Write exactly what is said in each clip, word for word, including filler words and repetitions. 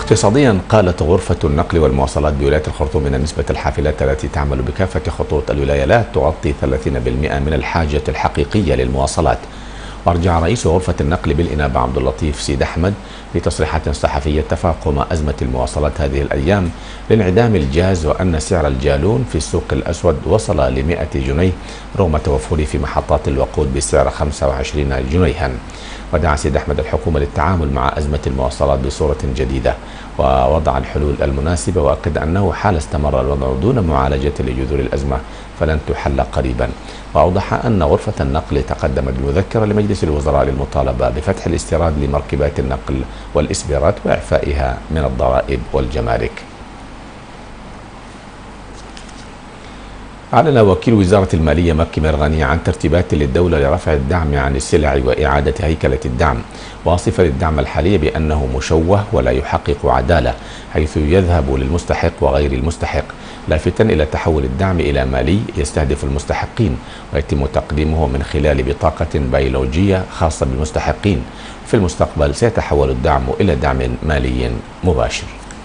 اقتصاديا، قالت غرفة النقل والمواصلات بولاية الخرطوم أن نسبة الحافلات التي تعمل بكافة خطوط الولاية لا تغطي ثلاثين بالمئة من الحاجة الحقيقية للمواصلات. وارجع رئيس غرفة النقل بالإنابة عبد اللطيف سيد أحمد في تصريحات صحفية تفاقم أزمة المواصلات هذه الأيام لانعدام الجاز، وأن سعر الجالون في السوق الأسود وصل ل مئة جنيه رغم توفره في محطات الوقود بسعر خمسة وعشرين جنيها. ودعا سيد أحمد الحكومة للتعامل مع أزمة المواصلات بصورة جديدة ووضع الحلول المناسبة، وأكد أنه حال استمر الوضع دون معالجة لجذور الأزمة فلن تحل قريبا. وأوضح أن غرفة النقل تقدمت بمذكرة لمجلس الوزراء للمطالبة بفتح الاستيراد لمركبات النقل والإسبيرات وإعفائها من الضرائب والجمارك. أعلن وكيل وزارة المالية مكي مرغني عن ترتيبات للدولة لرفع الدعم عن السلع وإعادة هيكلة الدعم، واصفا الدعم الحالي بأنه مشوه ولا يحقق عدالة حيث يذهب للمستحق وغير المستحق، لافتا إلى تحول الدعم إلى مالي يستهدف المستحقين ويتم تقديمه من خلال بطاقة بيولوجية خاصة بالمستحقين. في المستقبل سيتحول الدعم إلى دعم مالي مباشر.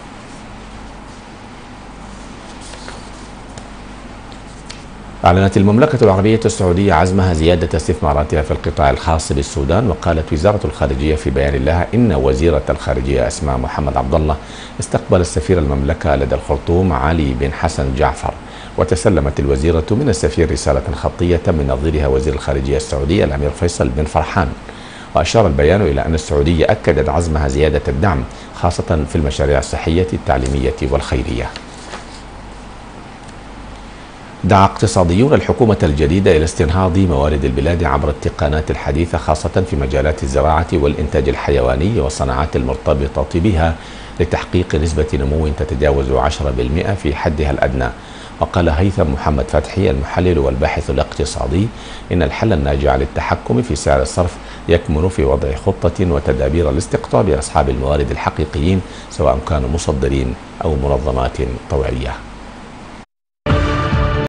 أعلنت المملكة العربية السعودية عزمها زيادة استثماراتها في القطاع الخاص بالسودان. وقالت وزارة الخارجية في بيان لها إن وزيرة الخارجية أسماء محمد عبد الله استقبل السفير المملكة لدى الخرطوم علي بن حسن جعفر، وتسلمت الوزيرة من السفير رسالة خطية من نظيرها وزير الخارجية السعودي الأمير فيصل بن فرحان. وأشار البيان إلى أن السعودية أكدت عزمها زيادة الدعم خاصة في المشاريع الصحية التعليمية والخيرية. دعا اقتصاديون الحكومة الجديدة إلى استنهاض موارد البلاد عبر التقنيات الحديثة خاصة في مجالات الزراعة والإنتاج الحيواني والصناعات المرتبطة بها لتحقيق نسبة نمو تتجاوز عشرة بالمئة في حدها الأدنى. وقال هيثم محمد فتحي المحلل والباحث الاقتصادي إن الحل الناجع للتحكم في سعر الصرف يكمن في وضع خطة وتدابير لاستقطاب أصحاب الموارد الحقيقيين سواء كانوا مصدرين أو منظمات طوعية.